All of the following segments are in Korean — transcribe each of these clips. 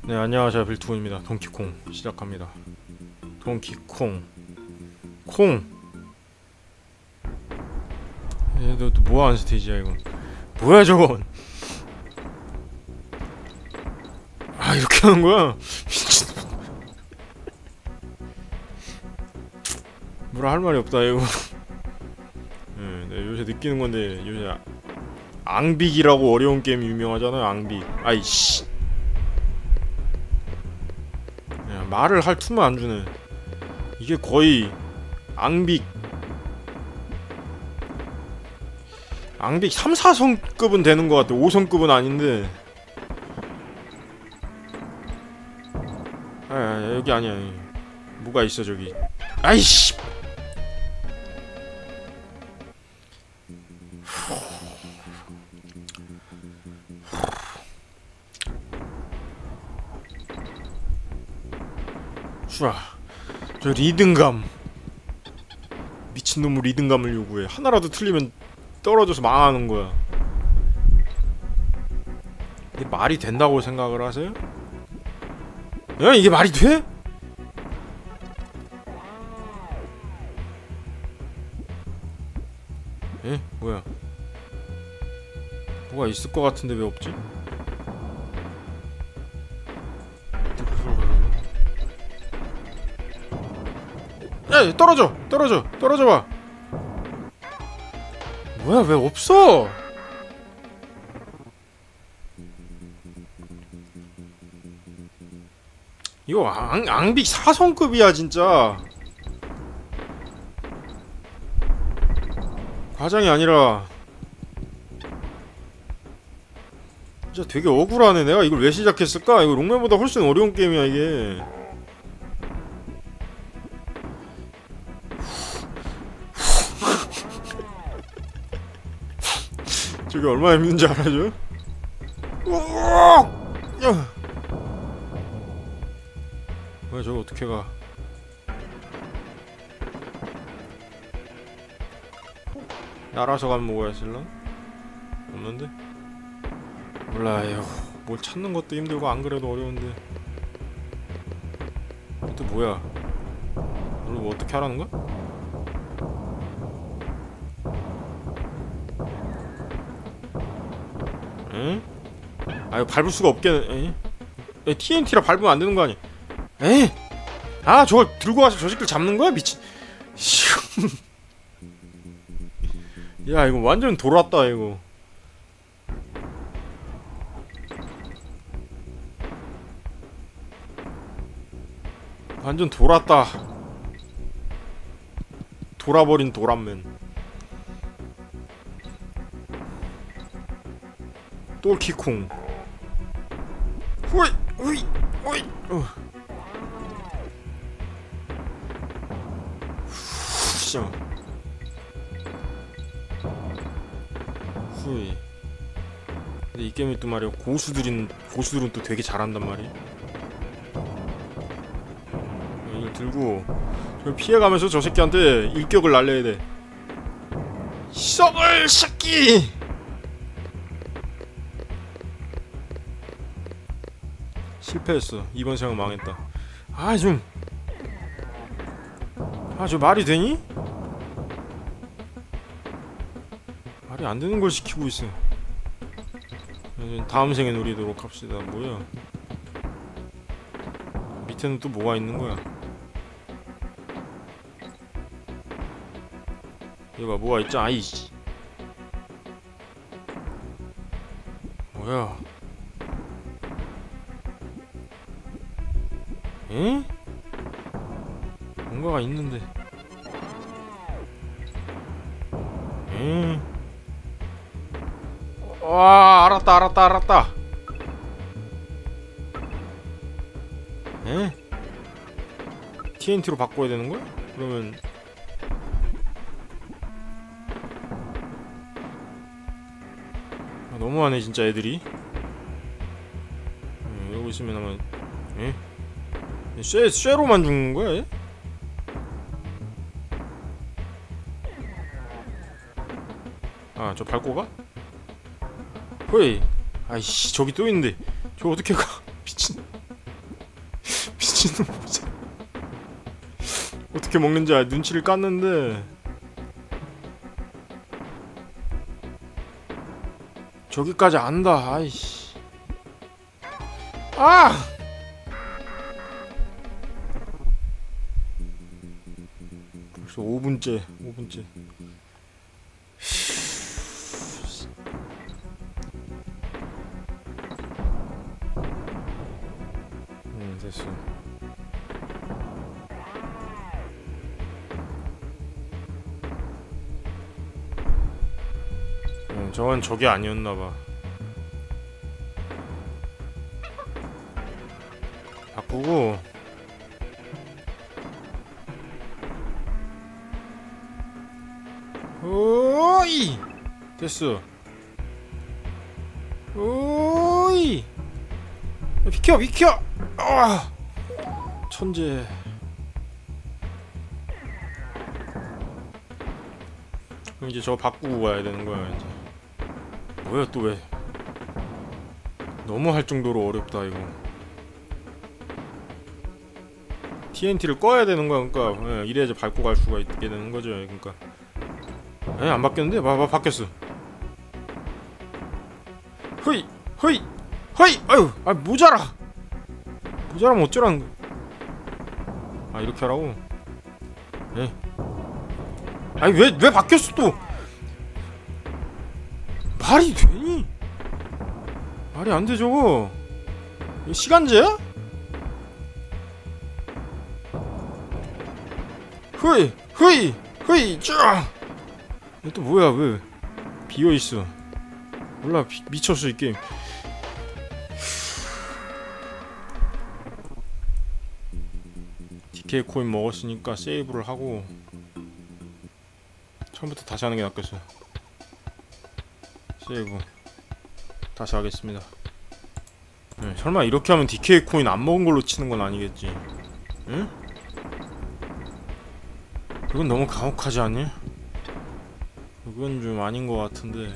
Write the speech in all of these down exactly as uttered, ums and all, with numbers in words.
네, 안녕하세요. 빌투군입니다. 동키콩 시작합니다. 동키콩 콩. 얘도 또 뭐하는 스테이지야 이거. 뭐야 저건. 아, 이렇게 하는 거야? 미친. 뭐라 할 말이 없다 이거. 네, 네, 요새 느끼는 건데 요새 앙빅이라고 어려운 게임 유명하잖아요. 앙빅. 아이씨. 야, 말을 할 틈을 안 주네. 이게 거의 앙빅 앙빅 삼, 사성급은 되는 것 같아. 오 성급은 아닌데. 아, 아, 여기 아니야. 뭐가 있어 저기. 아이씨. 슈아, 저 리듬감. 미친놈의 리듬감을 요구해. 하나라도 틀리면 떨어져서 망하는 거야. 이게 말이 된다고 생각을 하세요? 야, 이게 말이 돼? 에? 뭐야? 뭐가 있을 것 같은데 왜 없지? 야, 떨어져! 떨어져! 떨어져봐! 뭐야, 왜 없어? 이거 앙, 앙빅 사 성급이야 진짜. 과장이 아니라 진짜 되게 억울하네. 내가 이걸 왜 시작했을까? 이거 롱맨보다 훨씬 어려운 게임이야 이게. 저게 얼마나 힘든지 알아줘? 왜 저거 어떻게 가? 날아서 가면 뭐가 있을라? 없는데? 몰라요. 뭘 찾는 것도 힘들고 안 그래도 어려운데. 또 뭐야? 이걸 뭐 어떻게 하라는 거야? 응? 아, 이거 밟을 수가 없겠네. 에? 티엔티라 밟으면 안 되는 거 아니야? 에이! 아, 저걸 들고 와서 저 새끼를 잡는 거야? 미친. 야, 이거 완전 돌았다, 이거. 완전 돌았다. 돌아버린 도란맨. 똘키콩. 후이! 후이! 후이! 어. 후시오. 후이. 근데 이 게임이 또 말이야, 고수들인, 고수들은 또 되게 잘한단 말이야. 이걸 들고 저걸 피해가면서 저 새끼한테 일격을 날려야 돼. 썩을 새끼! 실패했어. 이번 생은 망했다. 아, 좀. 아, 저 말이 되니? 말이 안 되는 걸 시키고 있어. 다음 생에 노리도록 합시다. 뭐야? 밑에는 또 뭐가 있는 거야? 이거 봐, 뭐가 있잖아. 아이씨. 뭐야? 에? 뭔가가 있는데. 에? 와, 알았다, 알았다, 알았다. 에? 티엔티로 바꿔야 되는 거야? 그러면 아, 너무하네 진짜 애들이. 음, 이러고 있으면 아마 에? 쇠, 쇠로만 죽는 거야 얘? 아, 저 밟고 가? 호이. 아이씨, 저기 또 있는데 저거 어떻게 가? 미친. 먹는지는 보자. 어떻게 먹는지 아, 눈치를 깠는데 저기까지 안다. 아이씨. 아! 벌써 오 분째. 오 분째. 음, 됐어. 음, 저건 저게 아니었나봐. 바꾸고 오이 됐어. 오이 비켜 비켜. 아 천재. 그럼 이제 저거 바꾸고 가야 되는 거야 이제. 뭐야 또 왜? 너무 할 정도로 어렵다 이거. 티엔티를 꺼야 되는 거야. 그러니까 예, 이래야지 밟고 갈 수가 있게 되는 거죠. 그러니까 에? 안 바뀌었는데? 봐, 봐, 바뀌었어. 허이 허이 허이. 아유 아 모자라. 모자라면 어쩌라는 거야. 아 이렇게 하라고? 예. 아니 왜 왜 바뀌었어 또? 말이 되니? 말이 안 돼 저거. 이거 시간제야? 흐이 흐이 흐이 쫙. 이거 또 뭐야 왜 비어있어. 몰라 미, 미쳤어 이 게임. 디케이 코인 먹었으니까 세이브를 하고 처음부터 다시 하는 게 낫겠어. 세이브 다시 하겠습니다. 네, 설마 이렇게 하면 디케이 코인 안 먹은 걸로 치는 건 아니겠지? 응? 그건 너무 가혹하지 않니? 그건 좀 아닌 것 같은데.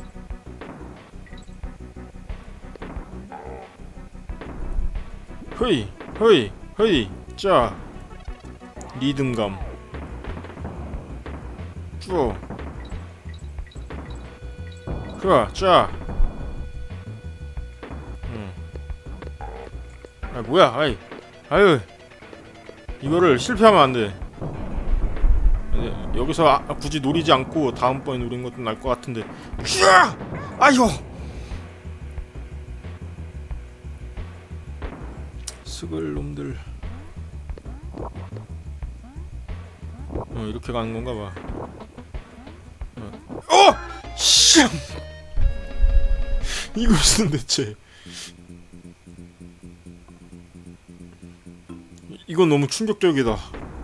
허이 허이 허이 짜. 리듬감 쭉. 그래 짜. 응. 아 뭐야 아이 아유 이거를 실패하면 안돼. 여기서 아, 굳이 노리지 않고 다음번에 노리는 것도 나을 것 같은데. 쫙! 아유 스글 놈들. 어 이렇게 가는 건가 봐. 어! 어! 씨! 이것은 대체. 이건 너무 충격적이다.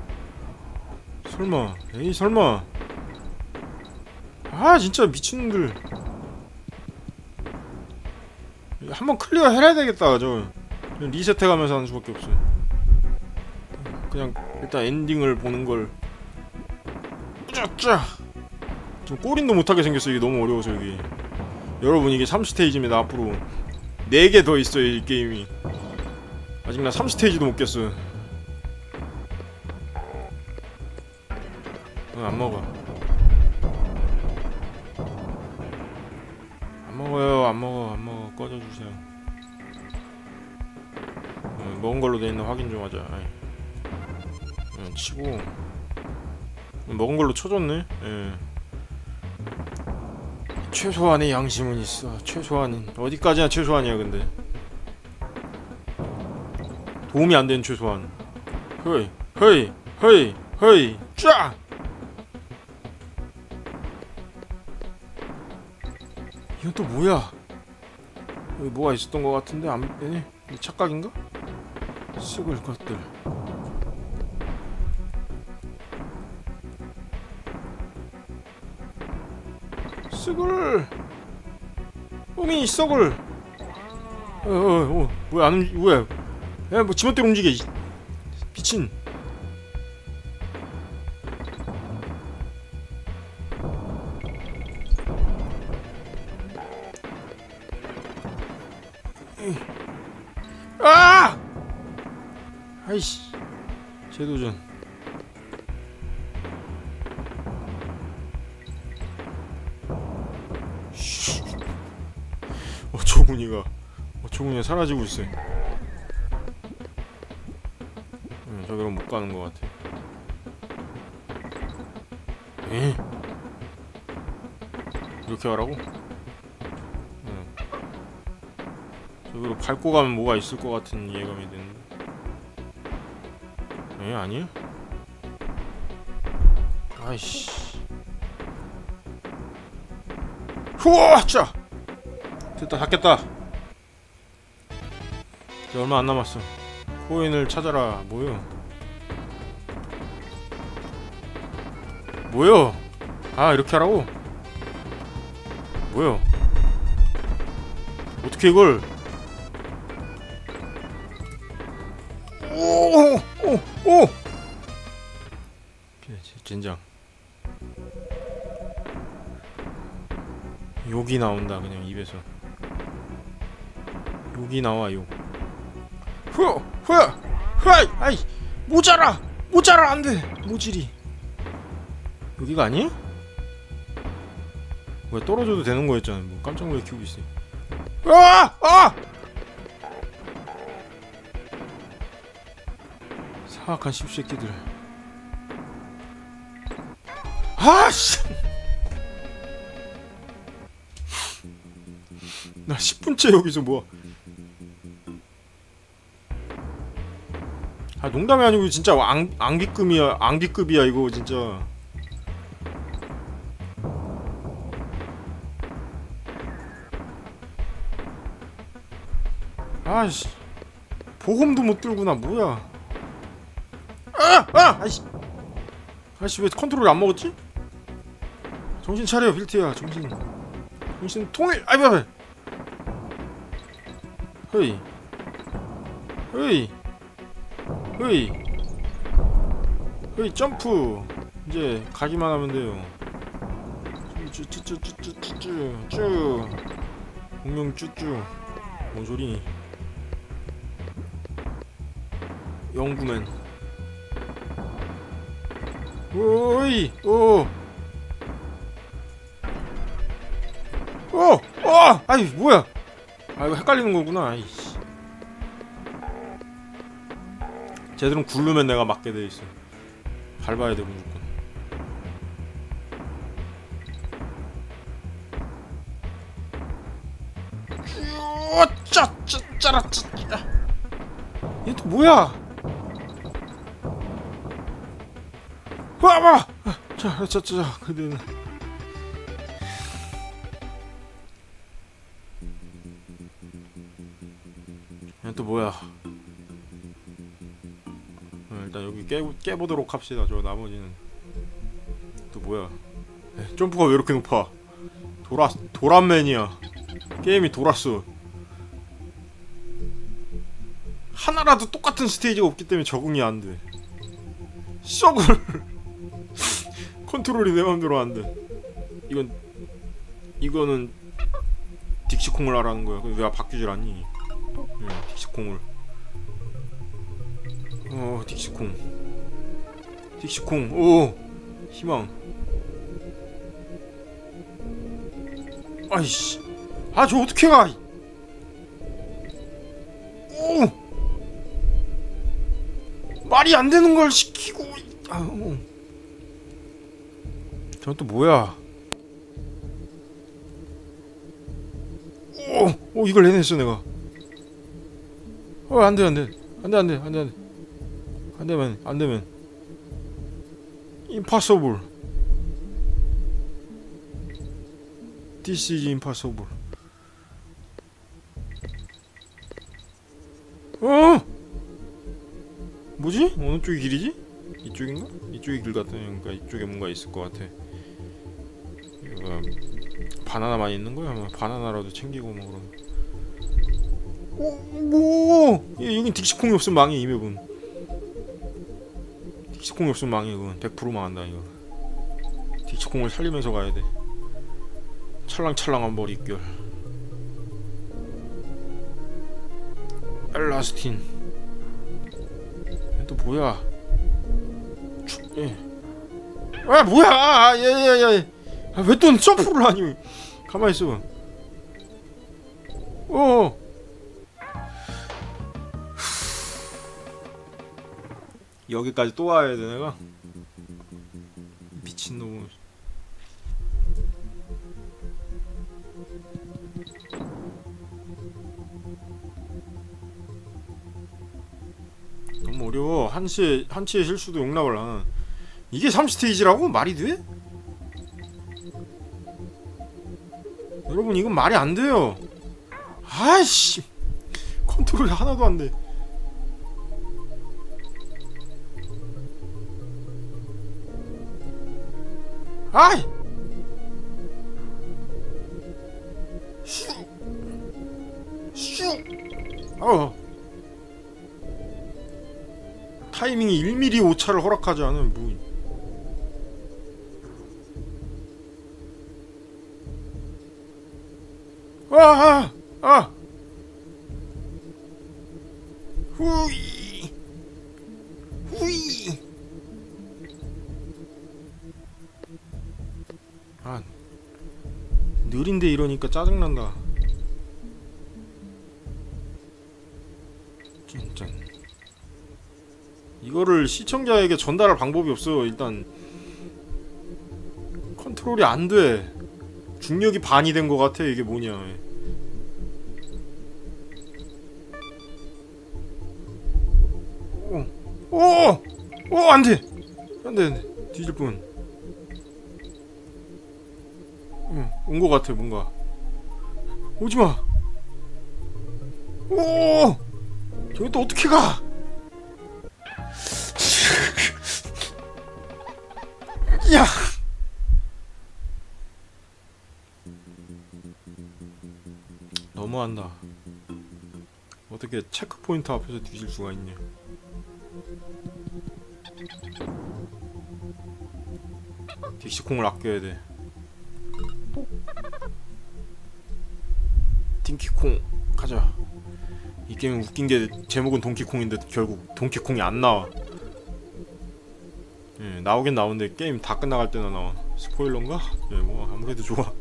설마 에이 설마. 아 진짜 미친놈들. 한번 클리어 해야 되겠다. 저 리셋해가면서 하는 수밖에 없어. 그냥 일단 엔딩을 보는 걸. 짜짜. 좀 꼬린도 못하게 생겼어. 이게 너무 어려워서. 여기 여러분 이게 삼 스테이지입니다. 앞으로 네 개 더 있어요 이 게임이. 아직 나 삼 스테이지도 못 깼어. 어, 안 먹어. 안 먹어요. 안 먹어. 안 먹어. 꺼져주세요. 어, 먹은 걸로 돼있나 확인 좀 하자. 아이. 어, 치고 먹은 걸로 쳐줬네. 예. 최소한의 양심은 있어. 최소한인 어디까지나 최소한이야. 근데 도움이 안 되는 최소한. 허이 허이 허이 허이 쫙. 이건 또 뭐야? 여기 뭐가 있었던 것 같은데 안 에? 착각인가? 쑥을 것들. 쑥을. 뽕이 썩을. 어어어 뭐야 안 움직 뭐야? 야 뭐 지멋대로 움직여. 미친. 아! 아이씨, 재도전. 어초구니가 어초구니가 사라지고 있어. 응, 저기로 못 가는 것 같아. 에? 이렇게 하라고? 응. 저기로 밟고 가면 뭐가 있을 것 같은 예감이 드는데. 에? 아니야? 아이씨. 후아! 자! 됐다, 닫겠다. 이제 얼마 안 남았어. 코인을 찾아라. 뭐요? 뭐요? 아, 이렇게 하라고? 뭐요? 어떻게 이걸? 오! 오! 오! 젠장. 욕이 나온다. 그냥 입에서 욕이 나와. 욕. 후어! 후어! 후아이! 아이! 모자라! 모자라! 안돼! 모질이. 여기가 아니야? 왜 떨어져도 되는 거였잖아. 뭐 깜짝 놀래 키우고 있어. 아! 아! 사악한 씹새끼들. 아씨! 나 십 분째 여기서 뭐야. 아, 농담이 아니고 진짜 앙, 앙비급이야. 앙비급이야 이거 진짜. 아이씨, 보험도 못 들구나. 뭐야. 아! 아! 아이씨, 아이씨 왜 컨트롤 안 먹었지? 정신 차려 빌트야. 정신 정신 통일. 아이고 아이고. 허이 허이 허이 허이 점프. 이제 가기만 하면 돼요. 쭈쭈쭈쭈쭈쭈쭈 공룡 쭈쭈. 뭔 소리? 영구맨. 오이 오. 오! 어! 아이 뭐야? 아 이거 헷갈리는 거구나. 아이씨. 쟤들은 굴르면 내가 맞게 돼 있어. 밟아야 돼 무조건. 쭈! 짜! 짜라! 짜! 얘 또 뭐야? 와봐! 자, 자, 자, 자, 그대는. 얘 또 뭐야? 어, 일단 여기 깨 깨보도록 합시다. 저 나머지는 또 뭐야? 에이, 점프가 왜 이렇게 높아? 도라 도란맨이야. 게임이 돌았어. 하나라도 똑같은 스테이지가 없기 때문에 적응이 안 돼. 썩을. 컨트롤이 내 맘대로 안 돼. 이건 이거는 딕시콩을 하라는 거야. 근데 왜 바뀌질 않니? 응, 딕시콩을. 어, 딕시콩. 딕시콩. 오, 희망. 아이씨. 아, 저 어떻게 가? 오. 말이 안 되는 걸 시키고. 아, 어. 저건 또 뭐야? 오, 오 이걸 해냈어 내가. 어 안돼 안돼 안돼 안돼 안돼 안돼 안되면 안되면 impossible. This is impossible. 어? 뭐지? 어느 쪽이 길이지? 이쪽인가? 이쪽이 길 같으니까 이쪽에 뭔가 있을 것 같아. 이거 바나나만 있는 거야? 아마 바나나라도 챙기고 뭐 그런. 오, 오, 여긴 딕시콩이 없으면 망해 이 맵은. 딕시콩이 없으면 망해 이건. 백 퍼센트 망한다 이거. 딕시콩을 살리면서 가야 돼. 찰랑찰랑한 머릿결. 엘라스틴. 또 뭐야? 추, 예. 아 뭐야? 예예예. 아, 왜 또 점프를 하니? 가만히 있어. 어. 여기까지 또 와야 돼 내가? 미친놈. 너무 어려워. 한치의 한치의 실수도 용납을 안 하는. 이게 삼 스테이지라고? 말이 돼? 여러분 이건 말이 안 돼요. 아이씨, 컨트롤이 하나도 안 돼. 아이! 슈! 슈! 어. 타이밍이 일 밀리미터 오차를 허락하지 않은 뭐. 아! 아! 아! 후이! 후이! 아, 느린데 이러니까 짜증난다. 진짜 이거를 시청자에게 전달할 방법이 없어. 일단 컨트롤이 안 돼. 중력이 반이 된 것 같아. 이게 뭐냐. 오! 오! 오! 안 돼! 안 돼, 안 돼. 뒤질 뻔. 응, 온 것 같아, 뭔가. 오지 마! 오! 저기 또 어떻게 가! 야! 너무한다. 어떻게 체크포인트 앞에서 뒤질 수가 있냐. 딕시콩을 아껴야 돼. 딩키콩 가자. 이 게임 웃긴게 제목은 동키콩인데 결국 동키콩이 안 나와. 예, 나오긴 나오는데 게임 다 끝나갈 때나 나와. 스포일러인가? 예, 뭐 아무래도 좋아.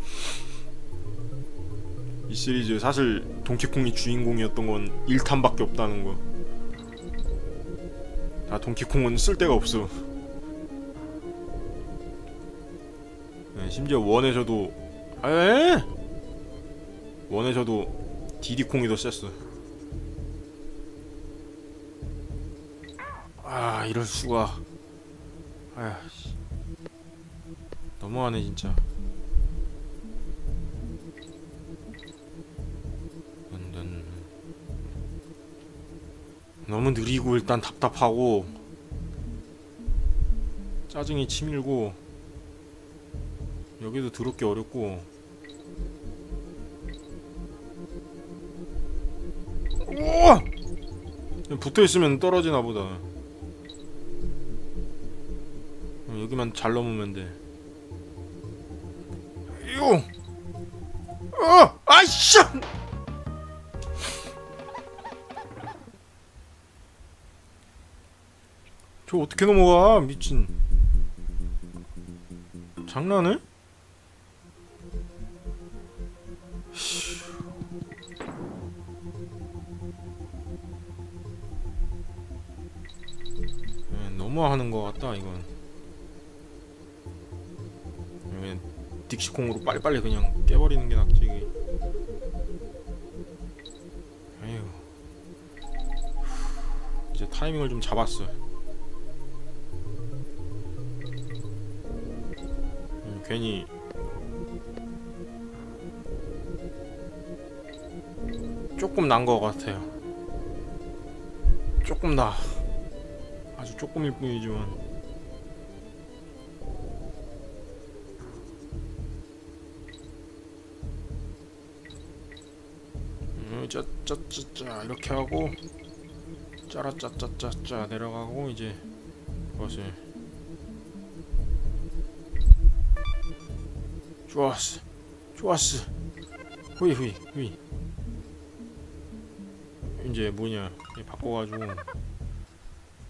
이 시리즈 사실 동키콩이 주인공이었던 건 일 탄밖에 없다는 거. 아, 동키콩은 쓸데가 없어. 네, 심지어 원에서도 에? 원에서도 디디콩이 더 셌어. 아, 이럴 수가. 아휴, 너무하네 진짜. 너무 느리고 일단 답답하고 짜증이 치밀고 여기도 더럽게 어렵고. 오! 붙어있으면 떨어지나 보다. 여기만 잘 넘으면 돼. 이거! 어! 아이씨! 저 어떻게 넘어가? 미친. 장난해? 네, 너무하는 것 같다 이건. 네, 딕시콩으로 빨리빨리 그냥 깨버리는 게 낫지. 에휴. 이제 타이밍을 좀 잡았어. 괜히 조금 난 것 같아요. 조금 나. 아주 조금일 뿐이지만. 음, 짜짜짜짜 이렇게 하고 짜라짜짜짜짜 내려가고 이제 그것을. 좋았어, 좋았어. 후이 후이 후이. 이제 뭐냐, 바꿔가지고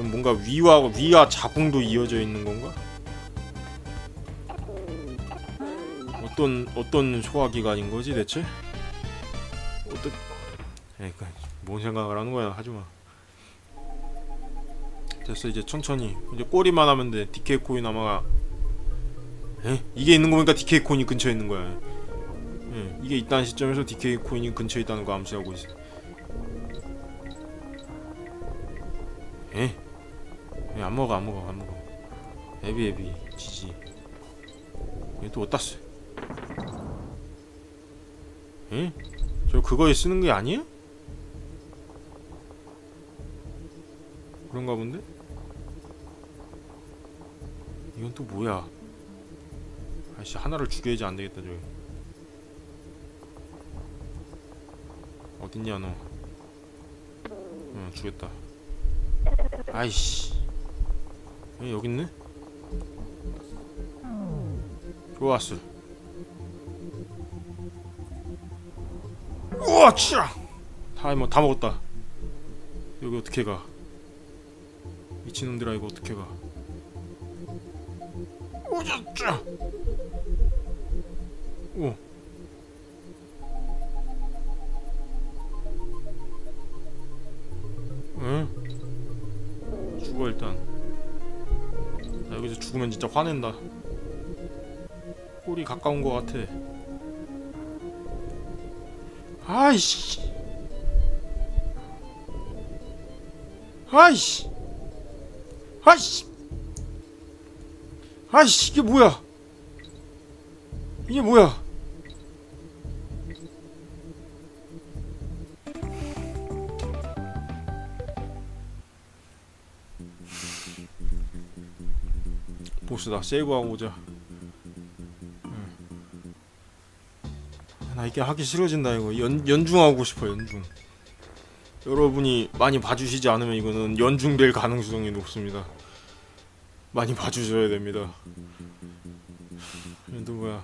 그럼 뭔가 위와 위와 자궁도 이어져 있는 건가? 어떤 어떤 소화기관인 거지 대체? 어떤? 그러니까 뭔 생각을 하는 거야? 하지 마. 됐어 이제 천천히 이제 꼬리만 하면 돼. 디케이 코인 아마 에? 이게 있는 거 보니까 디케이 코인이 근처에 있는 거야. 예, 이게 있다는 시점에서 디케이 코인이 근처에 있다는 거 암시하고 있어. 에? 에, 안 먹어 안 먹어 안 먹어. 에비 에비 지지. 얘 또 어디다 쓰? 에? 저 그거에 쓰는 게 아니야? 그런가 본데? 이건 또 뭐야? 아이씨 하나를 죽여야지 안되겠다 저기. 어딨냐 너? 응 죽였다. 아이씨 에, 여기 있네? 좋았어. 우와 치아! 다, 뭐, 다 먹었다. 여기 어떻게 가? 미친놈들아 이거 어떻게 가? 오자짜! 오. 응? 죽어 일단. 나 여기서 죽으면 진짜 화낸다. 꼴이 가까운 것 같아. 아이씨. 아이씨. 아이씨. 아이씨 이게 뭐야? 이게 뭐야? 보스다. 세이브하고 오자. 나 이게 하기 싫어진다 이거. 연, 연중하고 싶어 연중. 여러분이 많이 봐주시지 않으면 이거는 연중될 가능성이 높습니다. 많이 봐주셔야 됩니다. 얘도 뭐야?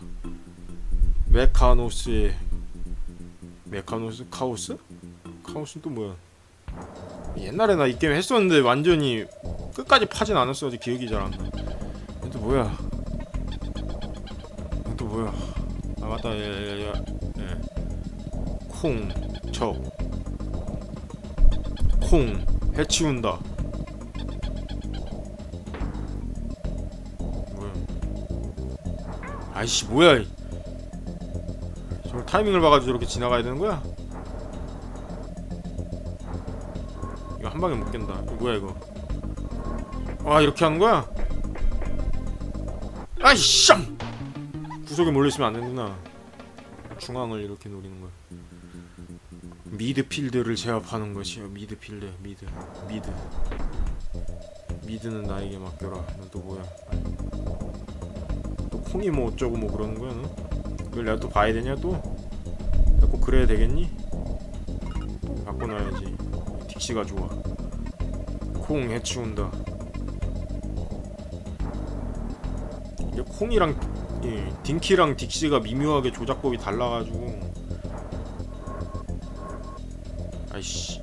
메카노스의 메카노스 카오스? 카오스는 또 뭐야? 옛날에 나 이 게임 했었는데 완전히 끝까지 파진 않았어. 아직 기억이 잘 안 나. 얘도 뭐야? 얘도 뭐야? 아 맞다. 예예예. 예. 콩, 적, 콩 해치운다. 뭐야? 아이씨 뭐야? 저걸 타이밍을 봐가지고 저렇게 지나가야 되는 거야? 이거 한 방에 못 깬다. 이거 뭐야 이거? 아 이렇게 하는 거야? 아이씨! 구석에 몰려있으면 안 되는구나. 중앙을 이렇게 노리는 거야. 미드필드를 제압하는 것이요. 미드필드, 미드, 미드. 미드는 나에게 맡겨라. 넌 또 뭐야? 또 콩이 뭐 어쩌고 뭐 그러는 거야, 너? 그걸 내가 또 봐야 되냐 또? 내가 꼭 그래야 되겠니? 바꿔놔야지. 딕시가 좋아. 콩 해치운다. 이게 콩이랑 예, 딩키랑 딕시가 미묘하게 조작법이 달라가지고. 아이씨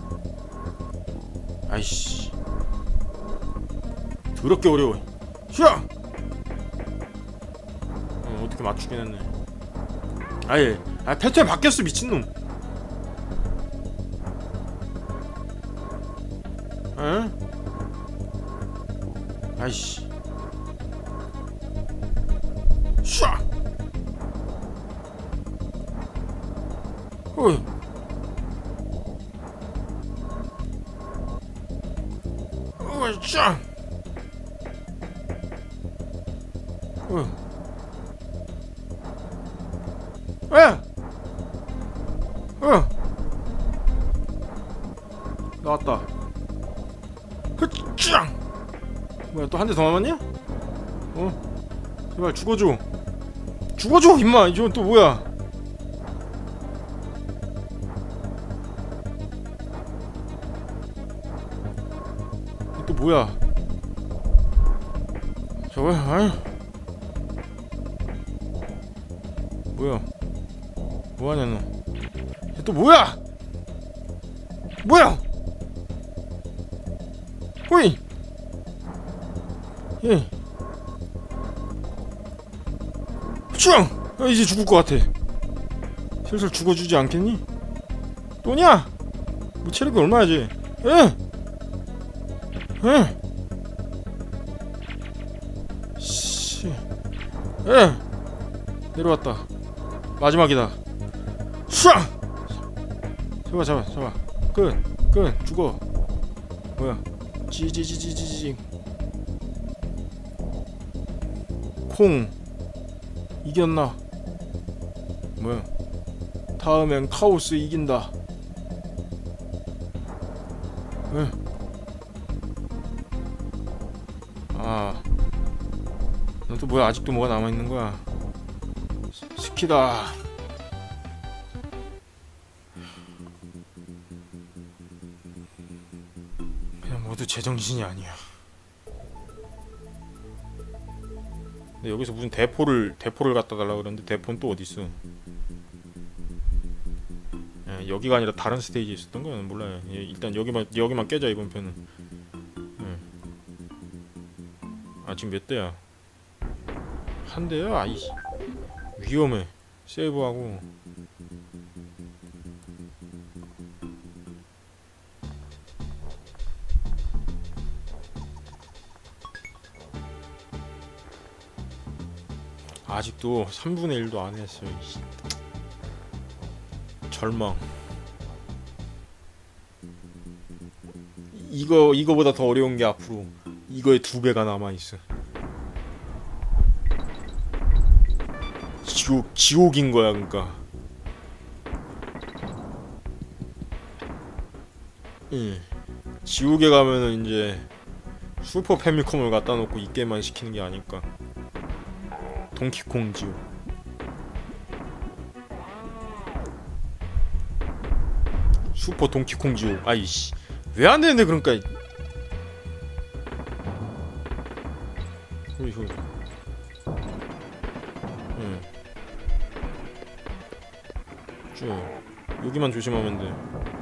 아이씨 더럽게 어려워. 휘야! 어, 어떻게 맞추긴 했네. 아예 아 패턴이 바뀌었어 미친놈. 에? 아이씨 샤! 어이 어이 샤! 어이 에! 어! 나왔다. 흐짜! 뭐야 또 한 대 더 남았냐? 어? 제발 죽어줘. 죽어줘 임마. 이건 또 뭐야? 또 뭐야? 저거 아유 뭐야? 뭐하냐 너? 또 뭐야? 뭐야? 호이. 예. 쭈앙. 아, 이제 죽을 것 같아. 슬슬 죽어주지 않겠니? 또냐? 뭐 체력이 얼마야지? 에? 에? 씨. 에? 내려왔다. 마지막이다. 슈앙! 잡아 잡아 잡아. 끝. 끝. 죽어. 뭐야? 지지지지지지. 콩. 이겼나? 뭐야? 다음엔 카오스 이긴다. 응. 아, 넌 또 뭐야? 아직도 뭐가 남아 있는 거야? 스키다. 그냥 모두 제정신이 아니야. 근데 여기서 무슨 대포를 대포를 갖다 달라 그러는데 대포는 또 어디 있어? 예, 여기가 아니라 다른 스테이지에 있었던 거는 몰라요. 예, 일단 여기만 여기만 깨자 이번 편은. 예. 아 지금 몇 대야? 한 대야? 아이 위험해. 세이브하고. 아직도 삼분의 일도 안 했어요. 절망. 이거 이거보다 더 어려운 게 앞으로 이거의 두 배가 남아 있어. 지옥 지옥인 거야, 그러니까. 예. 지옥에 가면은 이제 슈퍼 패미컴을 갖다 놓고 이 게임만 시키는 게 아닐까. 동키콩 지옥. 슈퍼 동키콩 지옥. 아이씨 왜 안 되는데 그러니까. 호이 호이. 응. 쭉 여기만 조심하면 돼.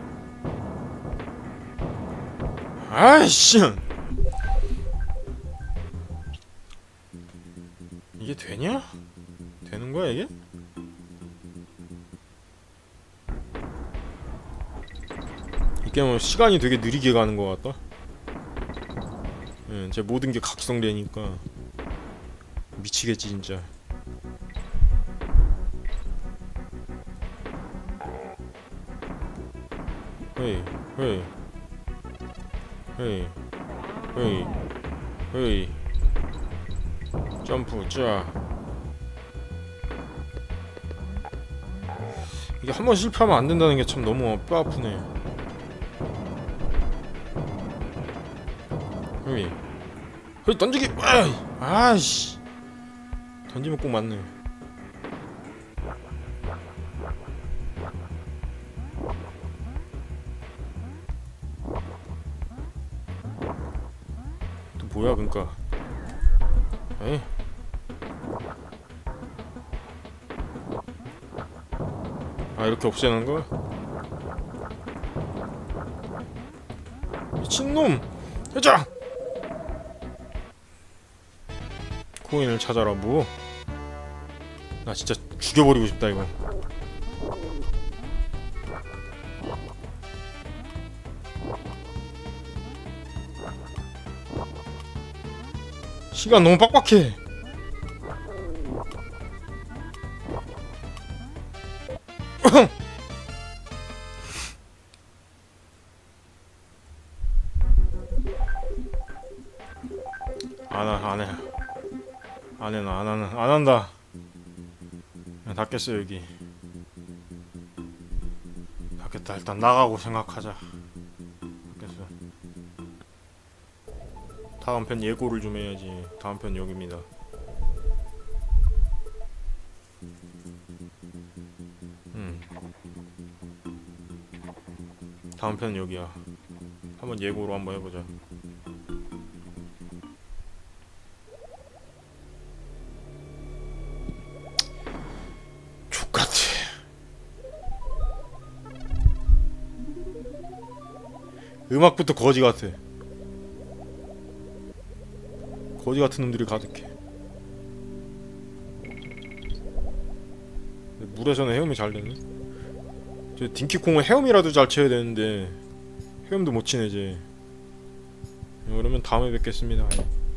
아이씨 이게 되냐? 되는 거야 이게? 이 게임은 시간이 되게 느리게 가는 것 같다. 예, 제 모든 게 각성되니까 미치겠지 진짜. 헤이 헤이 헤이 헤이 헤이 점프. 자 이게 한번 실패하면 안 된다는 게 참 너무 뼈 아프네. 헤이 헤이 던지기. 아이씨 던지면 꼭 맞네. 또 뭐야 그니까. 에이 아 이렇게 없애는 거야? 미친놈! 해자! 코인을 찾아라 뭐? 나 진짜 죽여버리고 싶다 이거. 시간 너무 빡빡해. 안하 안해 안해 나 안하는 안한다. 그냥 닫겠어 여기. 닫겠다. 일단 나가고 생각하자. 닫겠어. 다음 편 예고를 좀 해야지. 다음 편 여기입니다. 음. 다음 편 여기야. 한번 예고로 한번 해보자. 족같아. 음악부터 거지 같아. 거지 같은 놈들이 가득해. 물에서는 헤엄이 잘 되네. 저 딩키콩은 헤엄이라도 잘 쳐야 되는데 헤엄도 못 치네 이제. 그러면 다음에 뵙겠습니다.